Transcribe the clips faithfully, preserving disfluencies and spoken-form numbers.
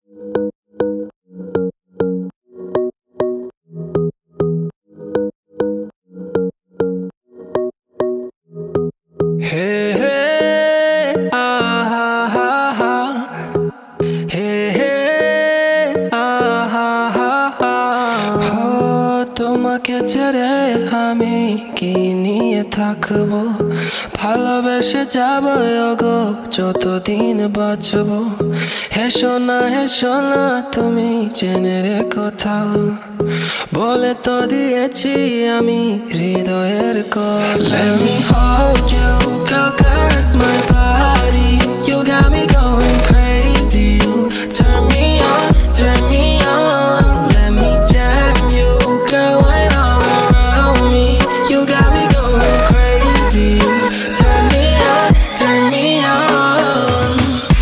Hey, hey, ah, ah, ah, ah. Hey, hey, ah, ah, ah, ah. Oh, তোমাকে ছেড়ে আমি কি নিয়ে থাকবো, ভালোবেসে যাবো গো যতদিন বাঁচবো। হেসো না হেসো না তুমি জেনে রেখো কোথাও, বলে তো দিয়েছি আমি হৃদয়ের কথা। Let me hold you, girl, caress my body. You got me going crazy. You turn me on, turn me on. Let me jam you, girl, when all around me. You got me going crazy. You turn me on, turn me on.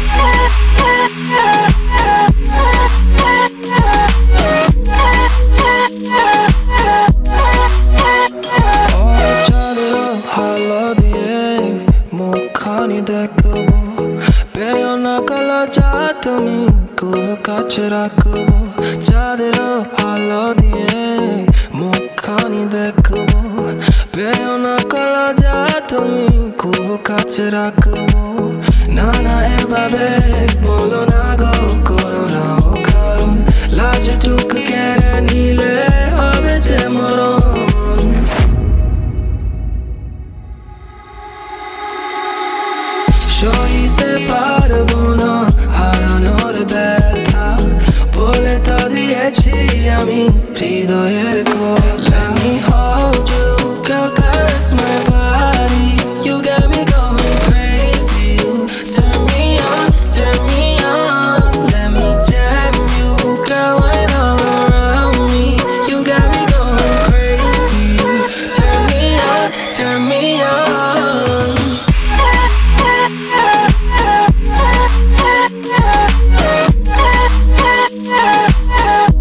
মুখখানি দেখবো, পেও না কালো যা তুমি খুব কাছে রাখবো। চাঁদের আলো দিয়ে মুখখানি দেখবো, পেও না কালো যা তুমি খুব কাছে রাখবো। না না এভাবে বলো না গো, করো না ও কারণ লাজটুকু কেড়ে নিলে হবে যে মরণ। সইতে পারবো না হারানোর ব্যথা, বলে তো দিয়েছি আমি হৃদয়ের কথা। Let me hold you, girl, caress my body. You got me going crazy. You turn me on, turn me on. Let me jam you, girl, when all around me. You got me going crazy. You turn me on, turn me on.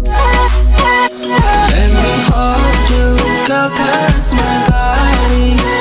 Let me hold you, girl, caress my body.